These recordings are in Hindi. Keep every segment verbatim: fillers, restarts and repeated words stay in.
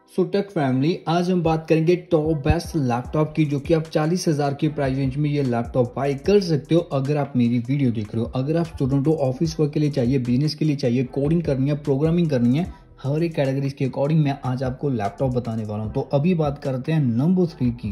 सो टेक फैमिली, आज हम बात करेंगे टॉप बेस्ट लैपटॉप की, जो कि आप चालीस हजार के प्राइस रेंज में ये लैपटॉप बाय कर सकते हो अगर आप मेरी वीडियो देख रहे हो। अगर आप स्टूडेंट हो, ऑफिस वर्क के लिए चाहिए, बिजनेस के लिए चाहिए, कोडिंग करनी है, प्रोग्रामिंग करनी है, हर एक कैटेगरी के अकॉर्डिंग मैं आज आपको लैपटॉप बताने वाला हूँ। तो अभी बात करते हैं नंबर थ्री की।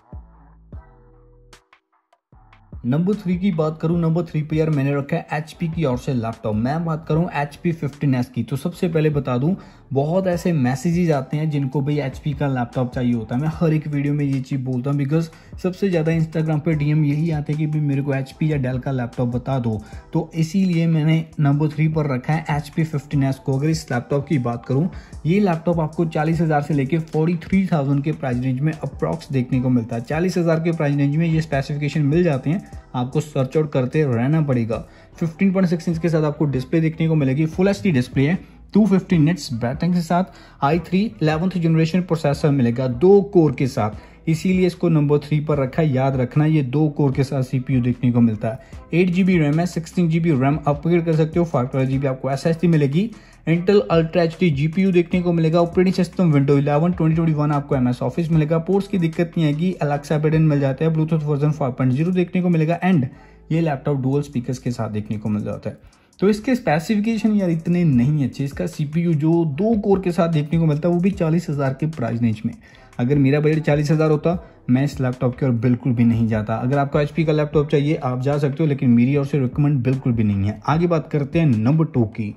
नंबर थ्री की बात करूं, नंबर थ्री पे यार मैंने रखा है एचपी की ओर से लैपटॉप। मैं बात करूं एचपी फिफ्टीन एस की। तो सबसे पहले बता दूं, बहुत ऐसे मैसेजेस आते हैं जिनको भाई एचपी का लैपटॉप चाहिए होता है। मैं हर एक वीडियो में ये चीज़ बोलता हूं बिकॉज सबसे ज़्यादा इंस्टाग्राम पे डीएम यही आते हैं कि भाई मेरे को एचपी या डेल का लैपटॉप बता दो। तो इसीलिए मैंने नंबर थ्री पर रखा है एचपी फिफ्टीन एस को। अगर इस लैपटॉप की बात करूँ, ये लैपटॉप आपको चालीस हज़ार से लेकर फोर्टी थ्री थाउजेंड के प्राइस रेंज में अप्रॉक्स देखने को मिलता है। चालीस हज़ार के प्राइस रेंज में ये स्पेसिफिकेशन मिल जाते हैं, आपको सर्च आउट करते रहना पड़ेगा। फिफ्टीन पॉइंट सिक्स इंच के साथ आपको डिस्प्ले देखने को मिलेगी, फुल एचडी डिस्प्ले है, टू फिफ्टी निट्स बैटरी के साथ, I three eleventh generation processor मिलेगा दो कोर के साथ। इसीलिए इसको नंबर थ्री पर रखा है। याद रखना, ये दो कोर के साथ सीपीयू देखने को मिलता है। एट जीबी रैम है, सिक्सटीन जीबी रैम अपग्रेड कर सकते हो, फाइव ट्वेल्व जीबी आपको एसएसडी मिलेगी। इंटेल अल्ट्रा एचडी जीपीयू देखने को मिलेगा। Operating system window eleven, twenty twenty one आपको एमएस ऑफिस मिलेगा। पोर्ट्स की दिक्कत नहीं आएगी, अलेक्सा बटन मिल जाता है, Bluetooth version five point zero देखने को मिलेगा एंड ये लैपटॉप डुअल स्पीकर्स के साथ देखने को मिल जाता है। तो इसके स्पेसिफिकेशन यार इतने नहीं अच्छे। इसका सीपीयू जो दो कोर के साथ देखने को मिलता है वो भी चालीस हजार के प्राइस रेंज में। अगर मेरा बजट चालीस हजार होता, मैं इस लैपटॉप की ओर बिल्कुल भी नहीं जाता। अगर आपको एचपी का लैपटॉप चाहिए आप जा सकते हो, लेकिन मेरी ओर से रिकमेंड बिल्कुल भी नहीं है। आगे बात करते हैं नंबर टू की।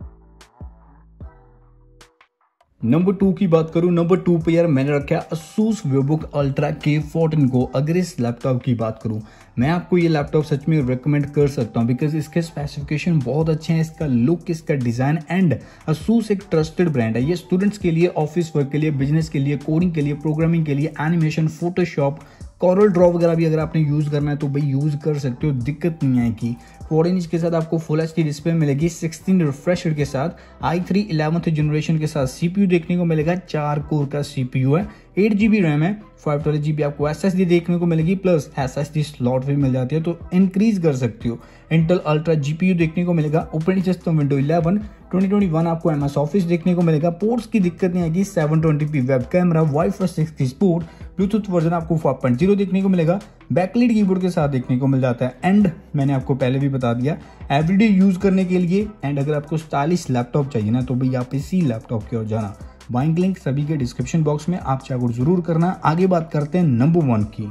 नंबर टू की बात करूं, नंबर टू पे यार मैंने रखा है Asus VivoBook Ultra के फोर्टीन को। अगर इस लैपटॉप की बात करूं, मैं आपको ये लैपटॉप सच में रिकमेंड कर सकता हूं बिकॉज इसके स्पेसिफिकेशन बहुत अच्छे हैं, इसका लुक, इसका डिजाइन एंड Asus एक ट्रस्टेड ब्रांड है। ये स्टूडेंट्स के लिए, ऑफिस वर्क के लिए, बिजनेस के लिए, कोडिंग के लिए, प्रोग्रामिंग के लिए, एनिमेशन, फोटोशॉप, कॉरल ड्रॉ वगैरह भी अगर आपने यूज करना है तो भाई यूज कर सकते हो, दिक्कत नहीं आएगी। फोर्टीन इंच के साथ आपको फुल एचडी डिस्प्ले मिलेगी, सिक्सटीन रिफ्रेश रेट के साथ, आई थ्री इलेवेंथ जनरेशन के साथ सीपीयू देखने को मिलेगा, चार कोर का सीपीयू है, एट जीबी रैम है, फाइव ट्वेल्व जीबी आपको एसएसडी देखने को मिलेगी, प्लस एसएसडी स्लॉट भी मिल जाती है तो इंक्रीज कर सकते हो। इंटेल अल्ट्रा जीपीयू देखने को मिलेगा। Operating system window eleven, twenty twenty one आपको एमएस ऑफिस देखने को मिलेगा। पोर्ट्स की दिक्कत नहीं आएगी, seven twenty P web camera, wifi six की सपोर्ट, ब्लूटूथ वर्जन आपको फाइव पॉइंट ज़ीरो देखने को मिलेगा, बैकलाइट कीबोर्ड के साथ देखने को मिल जाता है एंड मैंने आपको पहले भी बता दिया एवरीडे यूज करने के लिए। एंड अगर आपको स्टाइलिश लैपटॉप चाहिए ना तो भाई आप इसी लैपटॉप की ओर जाना। बाइंग लिंक सभी के डिस्क्रिप्शन बॉक्स में, आप चेकआउट जरूर करना। आगे बात करते हैं नंबर वन की।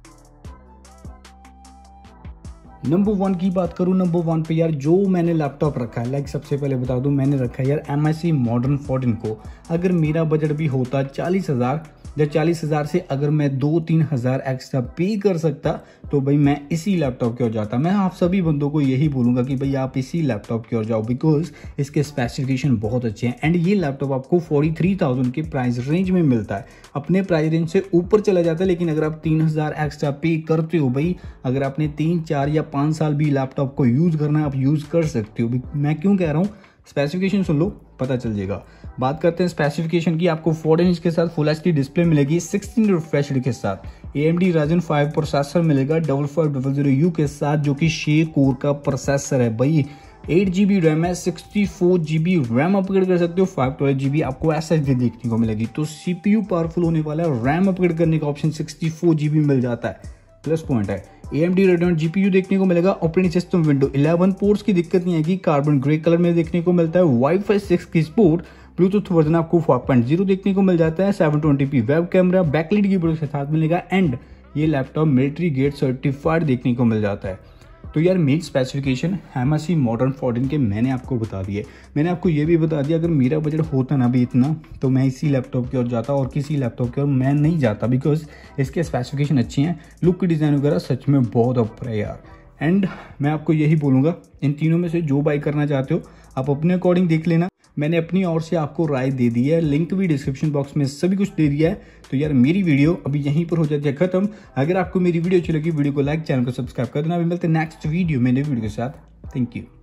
नंबर वन की बात करूं, नंबर वन पे यार जो मैंने लैपटॉप रखा है, लाइक सबसे पहले बता दूं मैंने रखा है यार एमआईसी मॉडर्न फोर्टीन को। अगर मेरा बजट भी होता चालीस हजार या चालीस हजार से अगर मैं दो तीन हजार एक्स्ट्रा पे कर सकता तो भाई मैं इसी लैपटॉप की ओर जाता। मैं आप सभी बंदों को यही बोलूंगा कि भाई आप इसी लैपटॉप की ओर जाओ बिकॉज इसके स्पेसिफिकेशन बहुत अच्छे हैं एंड ये लैपटॉप आपको फोर्टी थ्री थाउजेंड के प्राइस रेंज में मिलता है। अपने प्राइस रेंज से ऊपर चला जाता है, लेकिन अगर आप तीन हजार एक्स्ट्रा पे करते हो भाई, अगर आपने तीन चार या पाँच साल भी लैपटॉप को यूज करना है आप यूज कर सकते हो। मैं क्यों कह रहा हूँ, स्पेसिफिकेशन सुन लो पता चल जाएगा। बात करते हैं स्पेसिफिकेशन की। आपको फोर्टीन इंच के साथ फुल एचडी डिस्प्ले मिलेगी, सिक्सटीन रिफ्रेश रेट के साथ, एएमडी राइजन फाइव प्रोसेसर मिलेगा double five double zero U के साथ, जो कि छह कोर का प्रोसेसर है भाई। एट जीबी रैम है, sixty four GB RAM upgrade कर सकते हो, फाइव ट्वेल्व जीबी आपको एसएसडी देखने को मिलेगी। तो सीपीयू पावरफुल होने वाला है, रैम अपग्रेड करने का ऑप्शन सिक्सटी फोर जीबी मिल जाता है, प्लस पॉइंट है। एएमडी रेडियन जीपीयू देखने को मिलेगा। Operating system window eleven, ports की दिक्कत नहीं आएगी, कार्बन ग्रे कलर में देखने को मिलता है, वाईफाई सिक्स की सपोर्ट, ब्लूटूथ वर्जन आपको फाइव पॉइंट ज़ीरो देखने को मिल जाता है, seven twenty P web camera, backlight keyboard के साथ मिलेगा एंड ये लैपटॉप मिलिट्री गेट सर्टिफाइड देखने को मिल जाता है। तो यार main specification MSI modern fourteen के मैंने आपको बता दिए। मैंने आपको ये भी बता दिया अगर मेरा बजट होता ना भी इतना तो मैं इसी लैपटॉप की ओर जाता और किसी लैपटॉप की ओर मैं नहीं जाता बिकॉज इसके स्पेसिफिकेशन अच्छी हैं, लुक डिज़ाइन वगैरह सच में बहुत ऊपर है यार। एंड मैं आपको यही बोलूँगा, इन तीनों में से जो बाई करना चाहते हो आप अपने अकॉर्डिंग देख लेना। मैंने अपनी ओर से आपको राय दे दी है, लिंक भी डिस्क्रिप्शन बॉक्स में सभी कुछ दे दिया है। तो यार मेरी वीडियो अभी यहीं पर हो जाती है खत्म। अगर आपको मेरी वीडियो अच्छी लगी, वीडियो को लाइक, चैनल को सब्सक्राइब कर देना। अभी मिलते हैं नेक्स्ट वीडियो में नई वीडियो के साथ। Thank you.